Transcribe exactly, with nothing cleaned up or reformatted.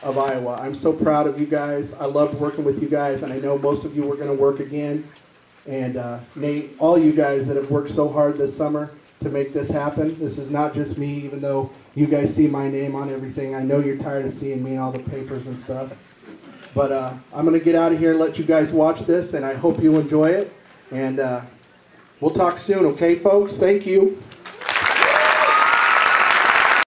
of Iowa. I'm so proud of you guys. I loved working with you guys, and I know most of you were going to work again. And uh, Nate, all you guys that have worked so hard this summer to make this happen. This is not just me, even though you guys see my name on everything. I know you're tired of seeing me in all the papers and stuff. But uh, I'm going to get out of here and let you guys watch this, and I hope you enjoy it. And uh, we'll talk soon, okay, folks? Thank you.